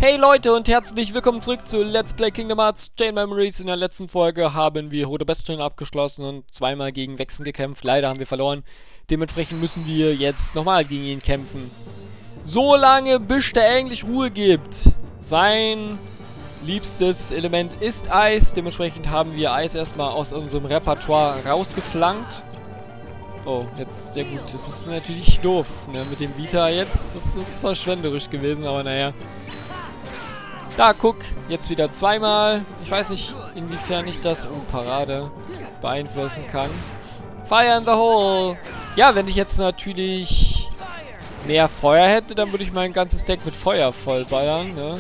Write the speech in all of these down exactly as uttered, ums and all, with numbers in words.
Hey Leute und herzlich willkommen zurück zu Let's Play Kingdom Hearts Chain Memories. In der letzten Folge haben wir Rote Bestien abgeschlossen und zweimal gegen Vexen gekämpft. Leider haben wir verloren. Dementsprechend müssen wir jetzt nochmal gegen ihn kämpfen. So lange, bis der eigentlich Ruhe gibt. Sein liebstes Element ist Eis. Dementsprechend haben wir Eis erstmal aus unserem Repertoire rausgeflankt. Oh, jetzt, sehr gut. Das ist natürlich doof, ne, mit dem Vita jetzt. Das ist verschwenderisch gewesen, aber naja. Da, guck, jetzt wieder zweimal. Ich weiß nicht, inwiefern ich das, oh, Parade, beeinflussen kann. Fire in the hole. Ja, wenn ich jetzt natürlich mehr Feuer hätte, dann würde ich mein ganzes Deck mit Feuer vollballern, ne?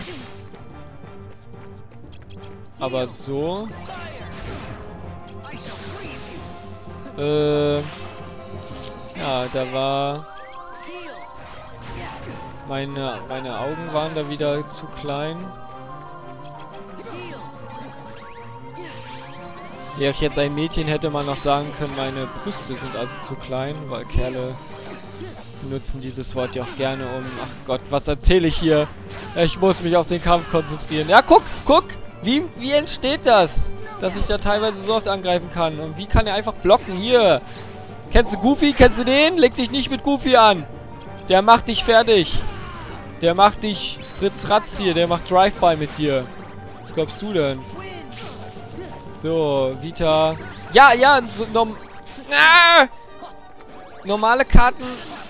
Aber so. Äh. Ja, da war... Meine, meine Augen waren da wieder zu klein. Wäre ich jetzt ein Mädchen, hätte man noch sagen können, meine Brüste sind also zu klein, weil Kerle benutzen dieses Wort ja auch gerne um... Ach Gott, was erzähle ich hier? Ich muss mich auf den Kampf konzentrieren. Ja, guck, guck! Wie, wie entsteht das? Dass ich da teilweise so oft angreifen kann. Und wie kann er einfach blocken? Hier! Kennst du Goofy? Kennst du den? Leg dich nicht mit Goofy an! Der macht dich fertig! Der macht dich Fritz-Ratz hier, der macht Drive-By mit dir. Was glaubst du denn? So, Vita. Ja, ja, so, norm ah! Normale Karten.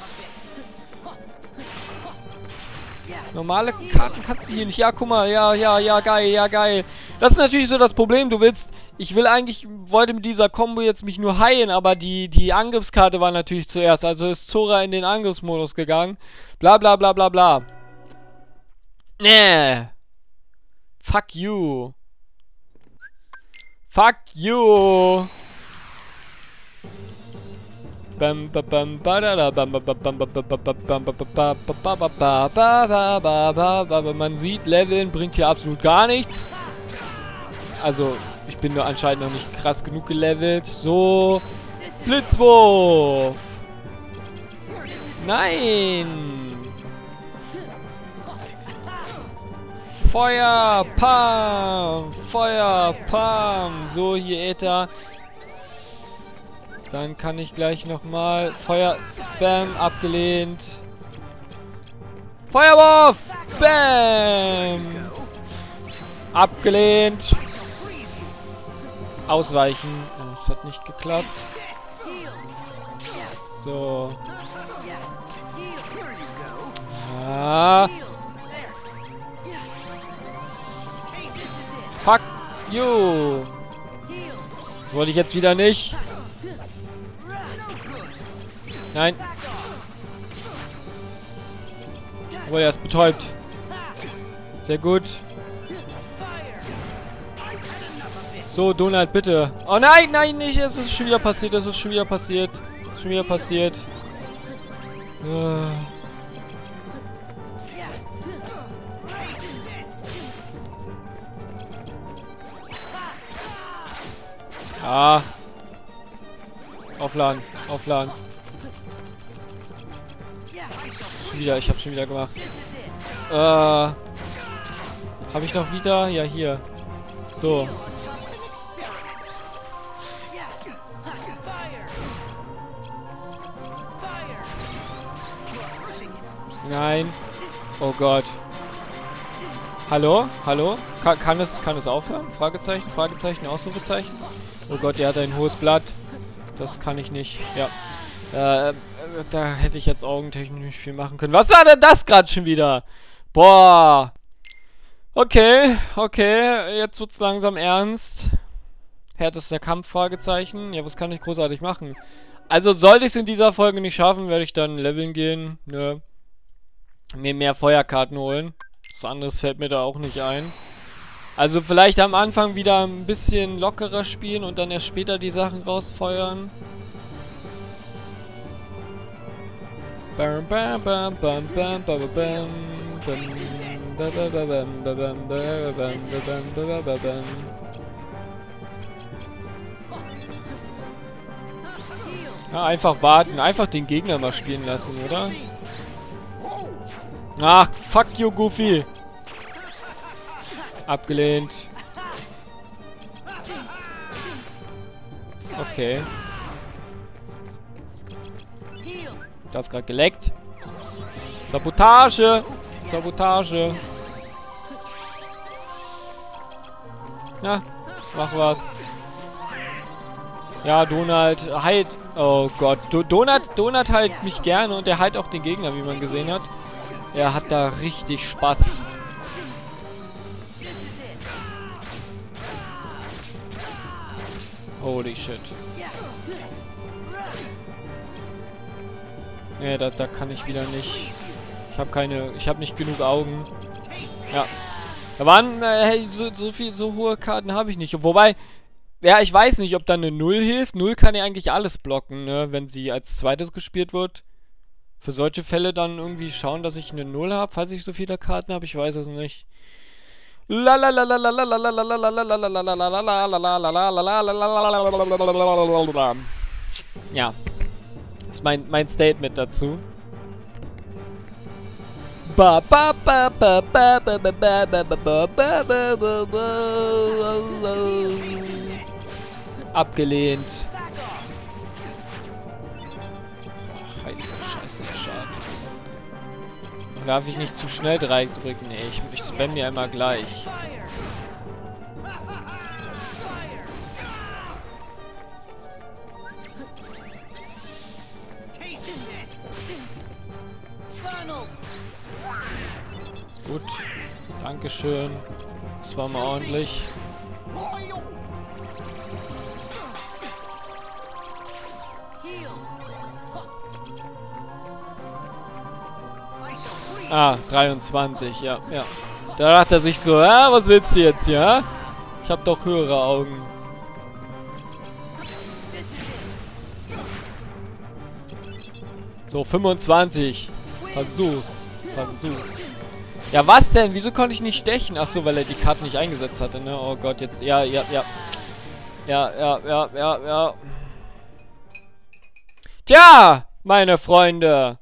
Normale Karten kannst du hier nicht. Ja, guck mal, ja, ja, ja, geil, ja, geil. Das ist natürlich so das Problem, du willst, ich will eigentlich, wollte mit dieser Combo jetzt mich nur heilen, aber die, die Angriffskarte war natürlich zuerst, also ist Zora in den Angriffsmodus gegangen. Bla, bla, bla, bla, bla. Nee. Fuck you. Fuck you. Man sieht, Leveln bringt hier absolut gar nichts. Also, ich bin nur anscheinend noch nicht krass genug gelevelt. So. Blitzwurf. Nein. Feuer, Pam. Feuer, Pam. So, hier Äther. Dann kann ich gleich nochmal... Feuer, Spam, abgelehnt. Feuerwurf! Bam! Abgelehnt. Ausweichen. Das hat nicht geklappt. So. Ah. Fuck you. Das wollte ich jetzt wieder nicht. Nein. Oh, er ist betäubt. Sehr gut. So, Donald, bitte. Oh nein, nein, nicht. Es ist schon wieder passiert. Es ist schon wieder passiert. Es ist schon wieder passiert. Uh. Ah. Aufladen. Aufladen. Schon wieder. Ich hab's schon wieder gemacht. Äh. Habe ich noch wieder? Ja, hier. So. Nein. Oh Gott. Hallo? Hallo? Ka kann es, kann es aufhören? Fragezeichen, Fragezeichen, Ausrufezeichen? Oh Gott, der hat ein hohes Blatt. Das kann ich nicht. Ja. Äh, da hätte ich jetzt augentechnisch nicht viel machen können. Was war denn das gerade schon wieder? Boah. Okay, okay. Jetzt wird's langsam ernst. Härtester Kampf, Fragezeichen. Ja, was kann ich großartig machen? Also, sollte ich es in dieser Folge nicht schaffen, werde ich dann leveln gehen. Ne. Mir mehr Feuerkarten holen. Was anderes fällt mir da auch nicht ein. Also vielleicht am Anfang wieder ein bisschen lockerer spielen und dann erst später die Sachen rausfeuern. Bam bam bam bam bam bam bam bam bam. Ja, einfach warten, einfach den Gegner mal spielen lassen, oder? Ach, fuck you, Goofy. Abgelehnt. Okay. Das ist gerade geleckt. Sabotage! Sabotage! Ja, mach was. Ja, Donald heilt. Oh Gott. Do Donut, Donut heilt mich gerne und er heilt auch den Gegner, wie man gesehen hat. Er hat da richtig Spaß. Holy shit. Nee, da, da kann ich wieder nicht. Ich habe keine. Ich habe nicht genug Augen. Ja. Da waren äh, so, so viel, so hohe Karten habe ich nicht. Wobei, ja, ich weiß nicht, ob da eine Null hilft. Null kann ja eigentlich alles blocken, ne? Wenn sie als zweites gespielt wird. Für solche Fälle dann irgendwie schauen, dass ich eine Null habe, falls ich so viele Karten habe. Ich weiß es nicht. Ja. Das ist mein, mein Statement dazu. Ba ba ba ba ba ba ba ba ba ba ba ba ba ba. Abgelehnt. Heilige Scheiße, der Schaden. Darf ich nicht zu schnell Dreieck drücken? Nee, ich, ich spam ja immer gleich. Gut. Dankeschön. Das war mal ordentlich. Ah, dreiundzwanzig, ja, ja. Da dachte er sich so, ja, was willst du jetzt, ja? Ich hab doch höhere Augen. So, fünfundzwanzig. Versuch's. Versuch's. Ja, was denn? Wieso konnte ich nicht stechen? Achso, weil er die Karte nicht eingesetzt hatte, ne? Oh Gott, jetzt. Ja, ja, ja. Ja, ja, ja, ja, ja. Tja, meine Freunde.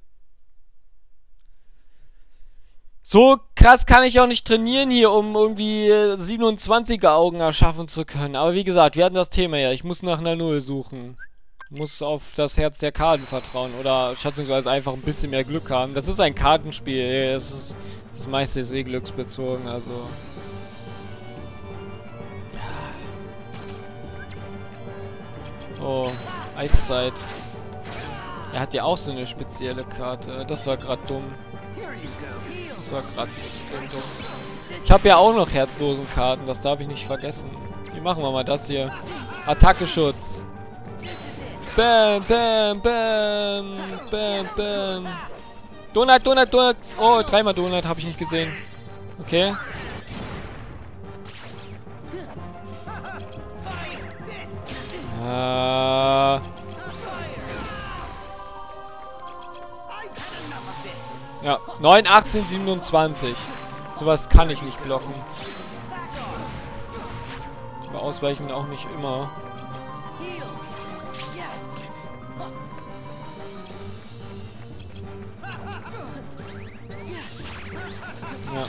So krass kann ich auch nicht trainieren hier, um irgendwie siebenundzwanziger Augen erschaffen zu können. Aber wie gesagt, wir hatten das Thema ja. Ich muss nach einer Null suchen. Muss auf das Herz der Karten vertrauen. Oder schätzungsweise einfach ein bisschen mehr Glück haben. Das ist ein Kartenspiel. Das, ist, das meiste ist eh glücksbezogen. Also. Oh, Eiszeit. Er hat ja auch so eine spezielle Karte. Das war gerade dumm. Das war gerade extrem dumm. Ich habe ja auch noch Herzlosenkarten. Das darf ich nicht vergessen. Wie machen wir mal das hier? Attacke-Schutz. Bam, bam, bam, bam, bam. Donut, Donut, Donut. Oh, dreimal Donut habe ich nicht gesehen. Okay. Äh. Ja, neun, achtzehn, siebenundzwanzig. Sowas kann ich nicht blocken. Aber ausweichen auch nicht immer. Ja.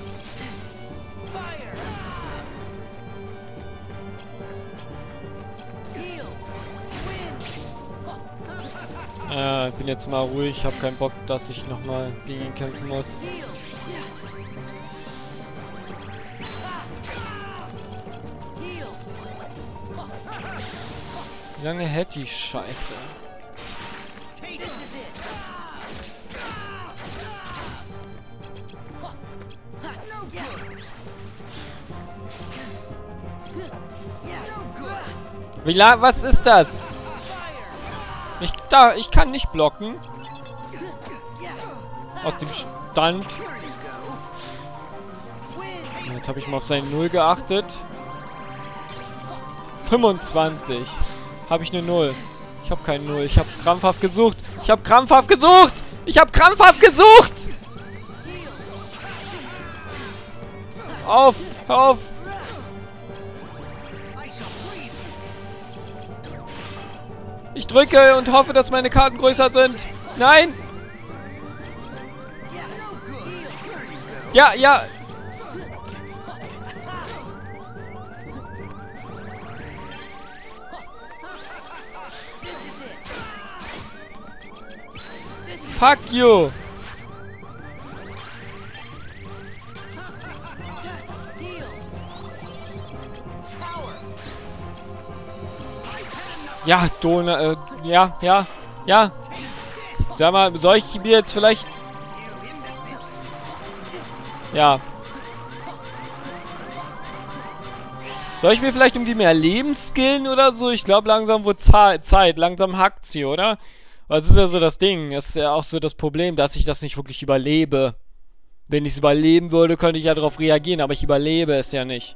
Äh, ich bin jetzt mal ruhig. Ich habe keinen Bock, dass ich nochmal gegen ihn kämpfen muss. Wie lange hält die Scheiße? Wie lang? Was ist das? Ich, da, ich kann nicht blocken. Aus dem Stand. Jetzt habe ich mal auf seine Null geachtet. fünfundzwanzig. Habe ich eine Null. Ich habe keine Null. Ich habe krampfhaft gesucht. Ich habe krampfhaft gesucht. Ich habe krampfhaft gesucht. Auf, auf. Ich drücke und hoffe, dass meine Karten größer sind. Nein! Ja, ja! Fuck you. Ja, Dona, äh, ja, ja, ja. Sag mal, soll ich mir jetzt vielleicht... Ja. Soll ich mir vielleicht um die mehr Leben skillen oder so? Ich glaube, langsam wird Zeit. Langsam hackt sie, oder? Das ist ja so das Ding. Das ist ja auch so das Problem, dass ich das nicht wirklich überlebe. Wenn ich es überleben würde, könnte ich ja darauf reagieren, aber ich überlebe es ja nicht.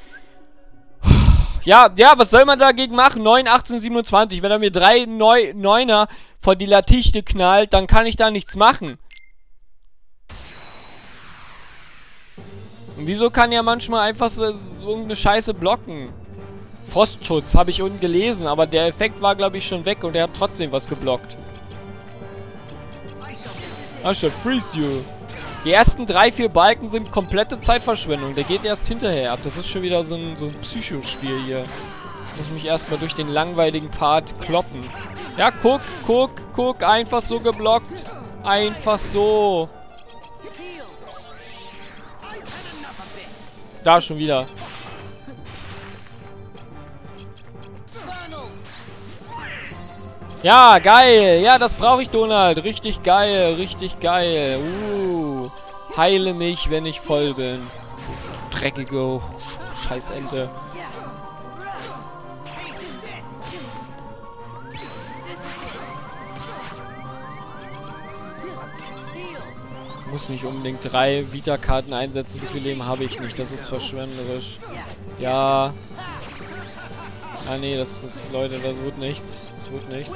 Ja, ja, was soll man dagegen machen? neun, achtzehn, siebenundzwanzig. Wenn er mir drei Neuner von die Latichte knallt, dann kann ich da nichts machen. Und wieso kann er manchmal einfach so, so irgendeine Scheiße blocken? Frostschutz habe ich unten gelesen, aber der Effekt war, glaube ich, schon weg und er hat trotzdem was geblockt. I shall freeze you. Die ersten drei, vier Balken sind komplette Zeitverschwendung. Der geht erst hinterher ab. Das ist schon wieder so ein, so ein Psychospiel hier. Ich muss mich erstmal durch den langweiligen Part kloppen. Ja, guck, guck, guck. Einfach so geblockt. Einfach so. Da schon wieder. Ja, geil. Ja, das brauche ich, Donald. Richtig geil, richtig geil. Uh, heile mich, wenn ich voll bin. Dreckige Scheißente. Ich muss nicht unbedingt drei Vita-Karten einsetzen. So viel Leben habe ich nicht. Das ist verschwenderisch. Ja. Ah, nee, das ist... Leute, das wird nichts. Das wird nichts.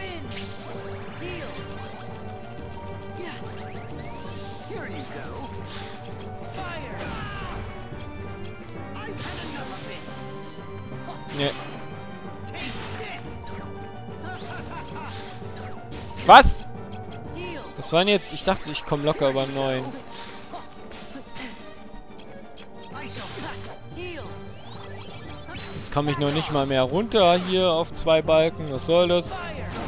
Nee. Was? Was waren jetzt? Ich dachte, ich komme locker über neun. Jetzt komme ich noch nicht mal mehr runter hier auf zwei Balken. Was soll das?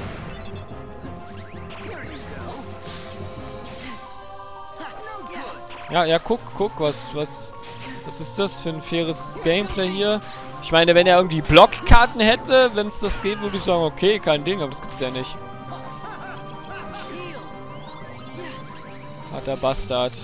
Ja, ja, guck, guck, was, was, was ist das für ein faires Gameplay hier? Ich meine, wenn er irgendwie Blockkarten hätte, wenn es das geht, würde ich sagen, okay, kein Ding, aber das gibt's ja nicht. Harter Bastard.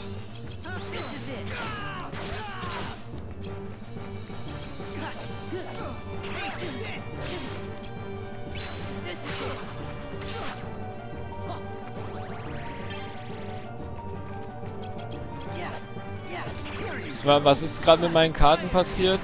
Was ist gerade mit meinen Karten passiert?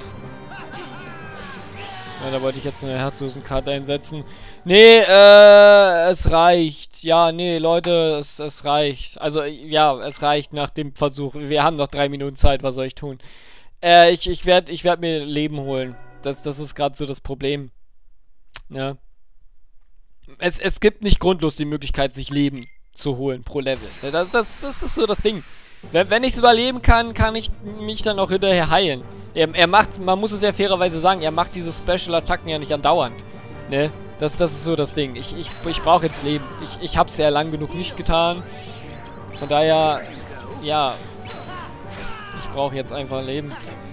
Ja, da wollte ich jetzt eine Herzlosenkarte einsetzen. Nee, äh, es reicht. Ja, nee, Leute, es, es reicht. Also, ja, es reicht nach dem Versuch. Wir haben noch drei Minuten Zeit, was soll ich tun? Äh, ich, ich werde ich werd mir Leben holen. Das, das ist gerade so das Problem. Ja. Es, es gibt nicht grundlos die Möglichkeit, sich Leben zu holen pro Level. Das, das, das ist so das Ding. Wenn, wenn ich es überleben kann, kann ich mich dann auch hinterher heilen. Er, er macht, man muss es ja fairerweise sagen, er macht diese Special-Attacken ja nicht andauernd. Ne? Das, das ist so das Ding. Ich, ich, ich brauche jetzt Leben. Ich, ich habe es ja lang genug nicht getan. Von daher, ja. Ich brauche jetzt einfach Leben.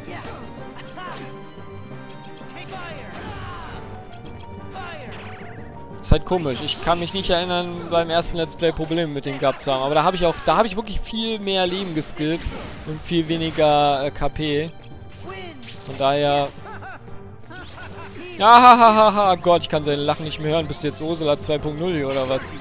Ist halt komisch. Ich kann mich nicht erinnern, beim ersten Let's Play Probleme mit dem gehabt zu haben. Aber da habe ich auch, da habe ich wirklich viel mehr Leben geskillt und viel weniger äh, K P. Von daher... Ja, hahaha, Gott, ich kann seine Lachen nicht mehr hören. Bist du jetzt Ursula zwei Punkt null hier, oder was?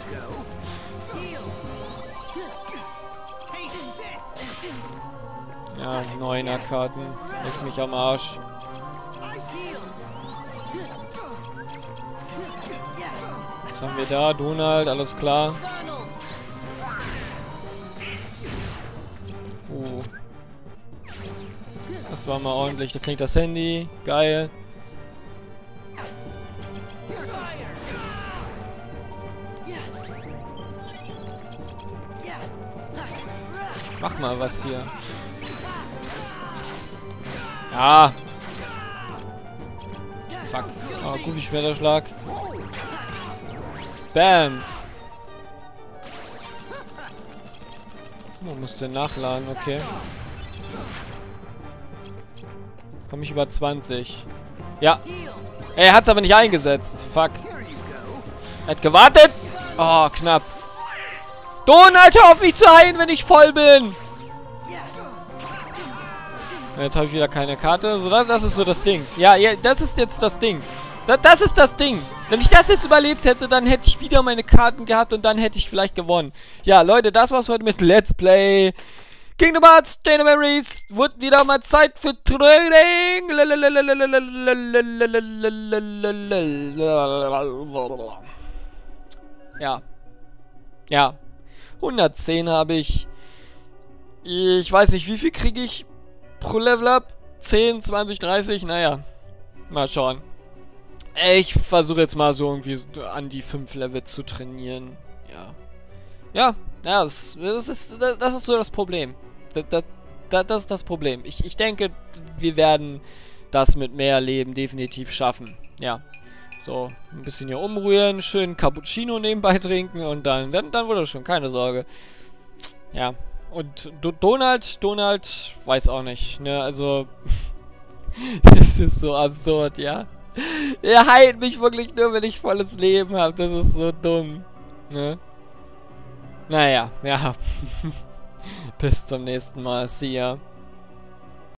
Ja, neuner Karten. Leck mich am Arsch. Was haben wir da? Donald, alles klar. Uh. Das war mal ordentlich. Da klingt das Handy. Geil. Mach mal was hier. Ja. Fuck. Oh, gut, wie Schmetterschlag. Bam. Oh, muss den nachladen, okay. Komme ich über zwanzig. Ja. Ey, er hat es aber nicht eingesetzt. Fuck. Er hat gewartet. Oh, knapp. Donald, hör auf mich zu heilen, wenn ich voll bin. Jetzt habe ich wieder keine Karte. So, das, das ist so das Ding. Ja, ja, das ist jetzt das Ding. Das, das ist das Ding. Wenn ich das jetzt überlebt hätte, dann hätte ich wieder meine Karten gehabt und dann hätte ich vielleicht gewonnen. Ja, Leute, das war's heute mit Let's Play Kingdom Hearts Chain of Memories. Wird wieder mal Zeit für Training. Ja. Ja. hundertzehn habe ich. Ich weiß nicht, wie viel kriege ich pro Level Up? zehn, zwanzig, dreißig? Naja. Mal schauen. Ich versuche jetzt mal so irgendwie an die fünf Level zu trainieren. Ja. Ja, ja, das, das, ist, das ist so das Problem. Das, das, das ist das Problem. Ich, ich denke, wir werden das mit mehr Leben definitiv schaffen. Ja. So, ein bisschen hier umrühren, schön Cappuccino nebenbei trinken und dann, dann, dann wurde es schon, keine Sorge. Ja. Und Do Donald, Donald, weiß auch nicht, ne, also, das ist so absurd, ja. Er heilt mich wirklich nur, wenn ich volles Leben habe, das ist so dumm, ne. Naja, ja. Bis zum nächsten Mal, see ya.